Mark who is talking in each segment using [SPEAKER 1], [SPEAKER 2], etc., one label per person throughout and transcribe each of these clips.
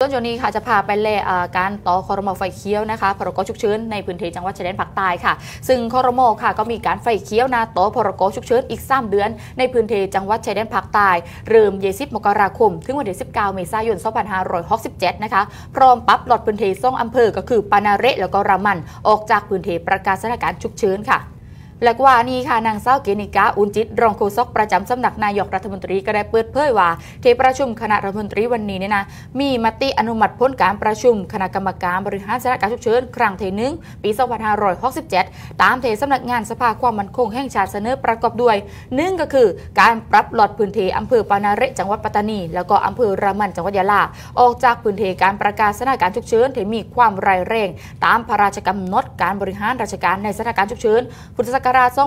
[SPEAKER 1] ต้นจนี้ค่ะจะพาไปแลการต่อครม.ไฟเขียวนะคะพรกฉุกเฉินในพื้นที่จังหวัดชายแดนภาคใต้ค่ะซึ่งครม.ค่ะก็มีการไฟเขียวนะต่อพรกฉุกเฉินอีก3 เดือนในพื้นที่จังหวัดชายแดนภาคใต้เริ่ม20 มกราคมถึงวันที่19 เมษายน 2567นะคะพร้อมปรับลดพื้นที่2 อำเภอก็คือปานาเระแล้วก็รามันออกจากพื้นที่ประกาศสถานการณ์ฉุกเฉินค่ะและว่านี่ค่ะนางสาวเกณิกาอุ่นจิตรองโฆษกประจำสำนักนายกรัฐมนตรีก็ได้เปิดเผยว่าที่ประชุมคณะรัฐมนตรีวันนี้เนี่ยนะมีมติอนุมัติผลการประชุมคณะกรรมการบริหารสถานการณ์ฉุกเฉินครั้งที่ 1 ปี 2567 ตามที่สำนักงานสภาความมั่นคงแห่งชาติเสนอประกอบด้วย1ก็คือการปรับลดพื้นที่อำเภอปานาเระจังหวัดปัตตานีแล้วก็อำเภอรามันจังหวัดยะลาออกจากพื้นที่การประกาศสถานการณ์ฉุกเฉินที่มีความร้ายแรงตามพระราชกำหนดการบริหารราชการในสถานการณ์ฉุกเฉินพุทธศักราช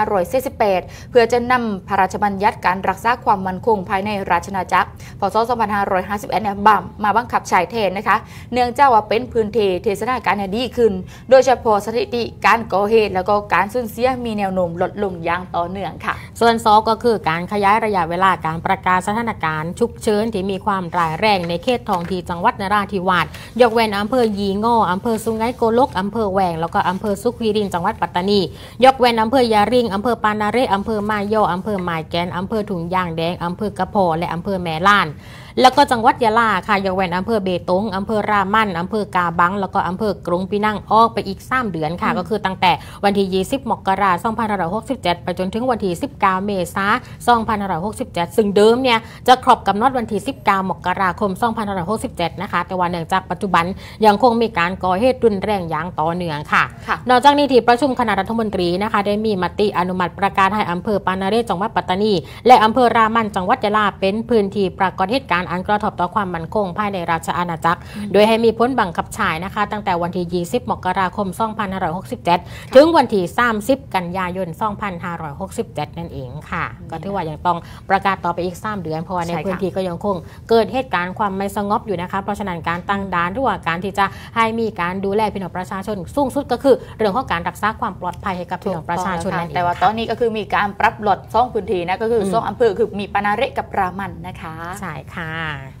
[SPEAKER 1] 2548 เพื่อจะนำพระราชบัญญัติการรักษาความมั่นคงภายในราชอาณาจักร พศ 2551 เนี่ยมาบังคับใช้แทนนะคะเนื่องจากว่าเป็นพื้นที่ที่สถานการณ์ดีขึ้นโดยเฉพาะสถิติการก่อเหตุแล้วก็การสูญเสียมีแนวโน้มลดลงอย่างต่อเนื่องค่ะ
[SPEAKER 2] ส่วน2ก็คือการขยายระยะเวลาการประกาศสถานการณ์ฉุกเฉินที่มีความร้ายแรงในเขตท้องที่จังหวัดนราธิวาสยกเว้นอำเภอยีง่ออำเภอสุไหงโกลกอำเภอแหวงแล้วก็อำเภอสุขวีรินจังหวัดปัตตานียกเว้นอำเภอยาริงอำเภอปานาเระอำเภอมาโยอำเภอหมายแกนอำเภอถุงยางแดงอำเภอกระโพและอำเภอแม่ล่านแล้วก็จังหวัดยะลาค่ะยกเว้นอำเภอเบตงอำเภอรามันอำเภอกาบังแล้วก็อำเภอกรุงปีนังออกไปอีก3 เดือนค่ะก็คือตั้งแต่วันที่ 20 มกราคม 2567 ไปจนถึงวันที่ 19 เมษายน 2567 ซึ่งเดิมเนี่ยจะครบกำหนดวันที่ 19 มกราคม 2567 นะคะแต่ว่าเนื่องจากปัจจุบันยังคงมีการก่อเหตุรุนแรงอย่างต่อเนื่องค่ะนอกจากนี้ที่ประชุมคณะรัฐมนตรีนะคะได้มีมติอนุมัติประกาศให้อำเภอปานาเระจังหวัดปัตตานีและอำเภอรามันจังหวัดยะลาเป็นพื้นที่ปรากฏเหตุการณ์อันกระทบต่อความมั่นคงภายในราชอาณาจักรโดยให้มีผลบังคับใช้นะคะตั้งแต่วันที่ 20 มกราคม 2567 ถึงวันที่ 30 กันยายน 2567 นั่นเองค่ะก็ถือว่ายังต้องประกาศต่อไปอีก3 เดือนเพราะว่าในพื้นที่ก็ยังคงเกิดเหตุการณ์ความไม่สงบอยู่นะคะเพราะฉะนั้นการตั้งด่านหรือว่าการที่จะให้มีการดูแลพี่น้องประชาชนสูงสุดก็คือเรื่องของการรักษาความปลอดภัยให้กับพี่น้องประชาชนนั่นเอง
[SPEAKER 1] แต่ว่าตอนนี้ก็คือมีการปรับลด2 พื้นที่นะก็คือ2 อำเภอคือมีปานาเระกับรามันนะคะ
[SPEAKER 2] ใช่ค่ะ